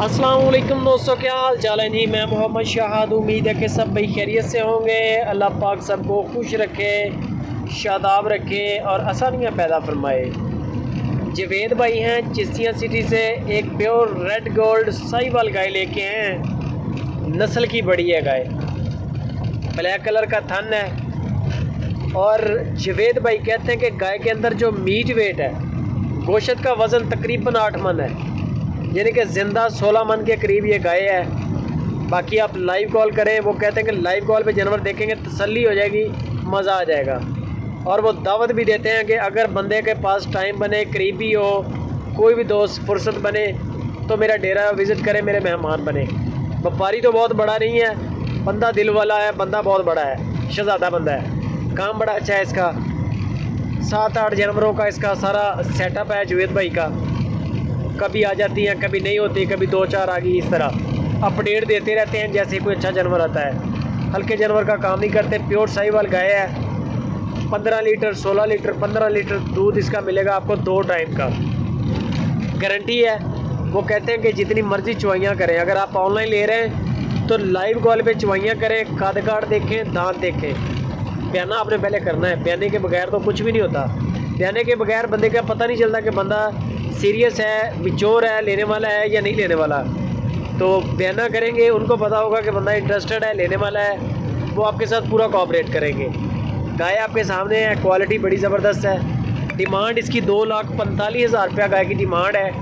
अस्सलाम वालेकुम दोस्तों, क्या हाल चाल है जी। मैं मोहम्मद शाहाद, उम्मीद है कि सब भाई खैरियत से होंगे। अल्लाह पाक सबको खुश रखे, शादाब रखे और आसानियाँ पैदा फरमाए। जवेद भाई हैं चिश्तिया सिटी से, एक प्योर रेड गोल्ड साहिवाल गाय लेके हैं। नस्ल की बड़ी है गाय, ब्लैक कलर का थन है। और जवेद भाई कहते हैं कि गाय के अंदर जो मीट वेट है, गोश्त का वज़न तकरीबन 8 मन है, यानी कि ज़िंदा 16 मन के करीब ये गाय है। बाकी आप लाइव कॉल करें, वो कहते हैं कि लाइव कॉल पे जानवर देखेंगे तसल्ली हो जाएगी, मज़ा आ जाएगा। और वो दावत भी देते हैं कि अगर बंदे के पास टाइम बने, करीबी हो, कोई भी दोस्त फुर्सत बने तो मेरा डेरा विज़िट करें, मेरे मेहमान बने। व्यापारी तो बहुत बड़ा नहीं है, बंदा दिल वाला है, बंदा बहुत बड़ा है, शहज़ादा बंदा है, काम बड़ा अच्छा है इसका। 7-8 जानवरों का इसका सारा सेटअप है जवेद भाई का। कभी आ जाती हैं, कभी नहीं होती, कभी 2-4 आ गई। इस तरह अपडेट देते रहते हैं जैसे कोई अच्छा जानवर आता है। हल्के जानवर का काम नहीं करते। प्योर साहिवाल गाय है। 15 लीटर 16 लीटर 15 लीटर दूध इसका मिलेगा आपको 2 टाइम का, गारंटी है। वो कहते हैं कि जितनी मर्ज़ी चुवाइयाँ करें। अगर आप ऑनलाइन ले रहे हैं तो लाइव कॉल पे चुवाइयाँ करें, खाद कार्ड देखें, दांत देखें। बयाना आपने पहले करना है, बयाने के बगैर तो कुछ भी नहीं होता। बयाने के बगैर बंदे का पता नहीं चलता कि बंदा सीरियस है, मिच्योर है, लेने वाला है या नहीं लेने वाला। तो बयाना करेंगे, उनको पता होगा कि बंदा इंटरेस्टेड है, लेने वाला है, वो आपके साथ पूरा कोऑपरेट करेंगे। गाय आपके सामने है, क्वालिटी बड़ी ज़बरदस्त है। डिमांड इसकी 2,45,000 रुपया गाय की डिमांड है।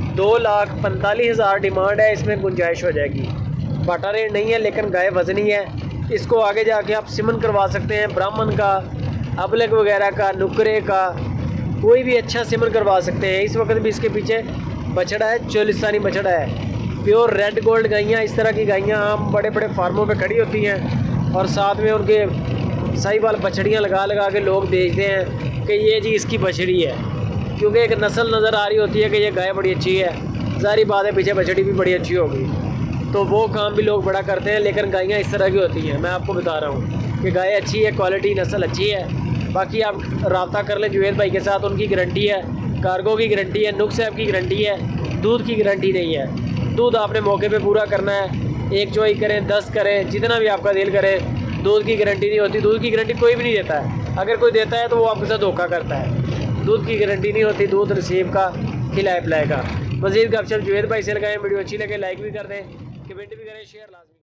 2,45,000 डिमांड है, इसमें गुंजाइश हो जाएगी। बाटा रेट नहीं है, लेकिन गाय वज़नी है। इसको आगे जाके आप सिमन करवा सकते हैं, ब्राह्मण का, अबलग वगैरह का, नुकरे का, कोई भी अच्छा सिमन करवा सकते हैं। इस वक्त भी इसके पीछे बछड़ा है, चोलिस्तानी बछड़ा है। प्योर रेड गोल्ड गायियाँ, इस तरह की गायियाँ आम बड़े बड़े फार्मों पे खड़ी होती हैं और साथ में उनके साहिवाल बछड़ियाँ लगा लगा के लोग बेचते हैं कि ये जी इसकी बछड़ी है, क्योंकि एक नस्ल नज़र आ रही होती है कि ये गाय बड़ी अच्छी है। ज़ाहिर बात है पीछे बछड़ी भी बड़ी अच्छी होगी, तो वो काम भी लोग बड़ा करते हैं। लेकिन गायियाँ इस तरह की होती हैं। मैं आपको बता रहा हूँ कि गाय अच्छी है, क्वालिटी नस्ल अच्छी है। बाकी आप रब्ता कर लें जवेद भाई के साथ, उनकी गारंटी है, कार्गो की गारंटी है, नुक्स ऐप की गारंटी है, दूध की गारंटी नहीं है। दूध आपने मौके पे पूरा करना है। 1 चोई करें, 10 करें, जितना भी आपका दिल करे, दूध की गारंटी नहीं होती। दूध की गारंटी कोई भी नहीं देता है। अगर कोई देता है तो वो आपके साथ धोखा करता है। दूध की गारंटी नहीं होती, दूध नसीब का, खिलाए पिलाएगा। मज़ीद गपशप जवेद भाई से लगाएं। वीडियो अच्छी लगे लाइक भी कर दें, कमेंट भी करें, शेयर लाजमी।